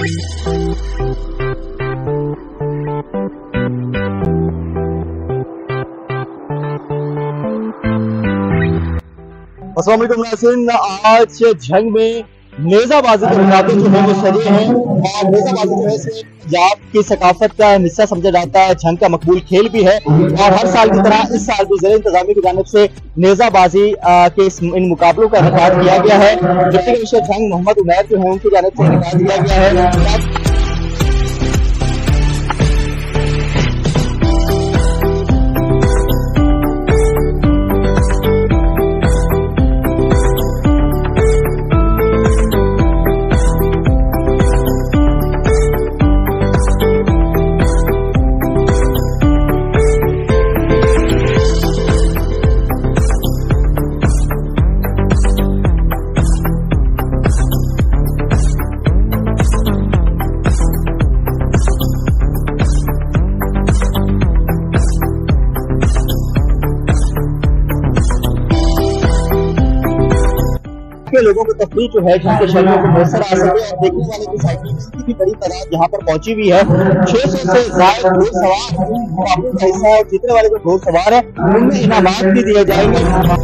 अस्सलाम वालेकुम नाज़रीन, आज जंग में नेजाबाजी के मुकाबले जो है वो सजे हैं और नेजाबाजी जो है पंजाब की सकाफत का हिस्सा समझा जाता है। जंग का मकबूल खेल भी है और हर साल की तरह इस साल भी ज़िले इंतजामी की जानिब से नेजाबाजी के इन मुकाबलों का इनेकाद किया गया है। डिप्टी कमिश्नर जंग मोहम्मद उमैर जो है उनकी जानिब से इनेकाद किया गया है। के लोगों को तफरीह जो है जंग के शहरों को मैसर आ सके और देखने वाले की साइकिल की बड़ी तादाद यहाँ पर पहुंची हुई है। 600 से ज्यादा घोड़ सवार मुकाबले का हिस्सा है। जीतने वाले जो घोड़ सवार है उनमें इनामात भी दिए जाएंगे।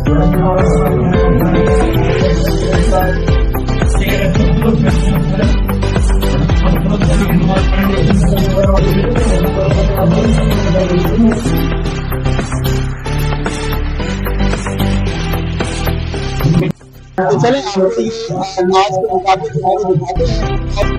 तो चले आपको ये आज के मुकाबले दिखाते हैं।